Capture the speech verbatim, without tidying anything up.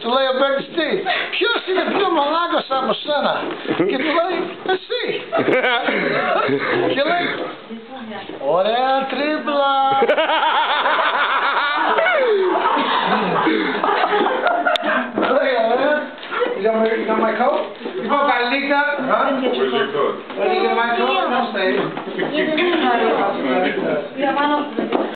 Tu lei o Bergstein. Que eu se più malaga essa moçana. Que tu lei, assim. Que lei. Ora a tripla. You got my, you got my coat? You both got it leaked up? Huh? Where's your coat? Well, you got my coat? No, stay.